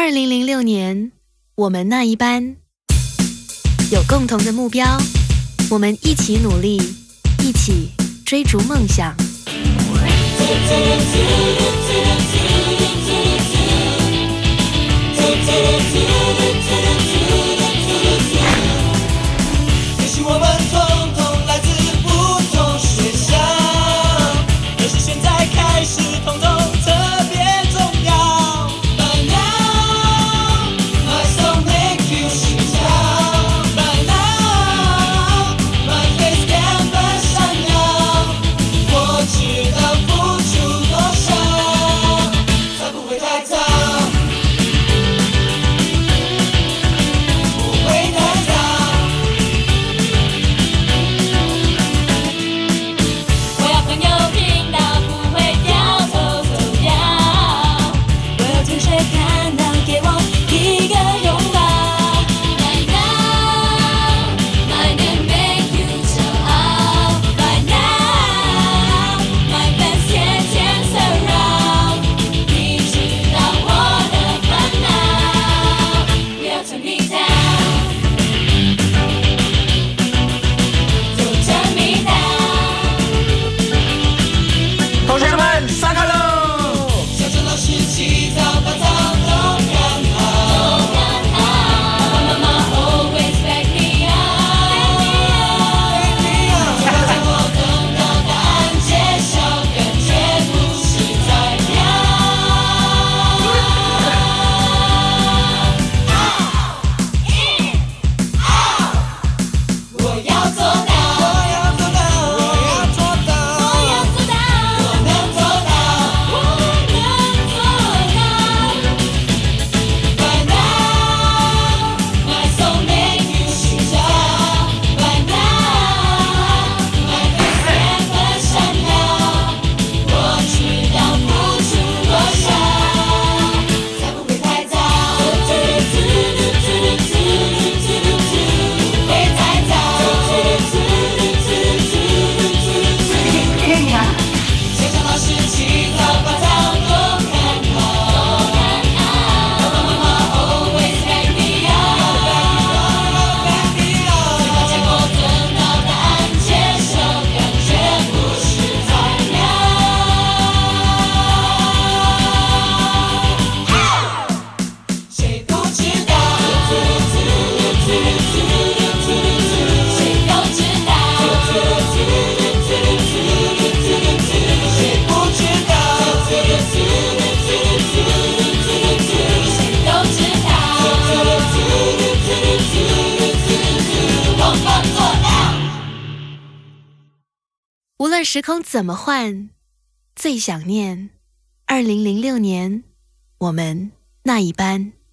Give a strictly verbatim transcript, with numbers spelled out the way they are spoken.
二零零六年，我们那一班有共同的目标，我们一起努力，一起追逐梦想。 也许我们统统来自不同学校，可是现在开始统统特别重要。By now, my soul make you 心跳。By now, my face canvas 闪耀。我知道付出多少，才不会太早。 无论时空怎么换，最想念二零零六年我们那一班。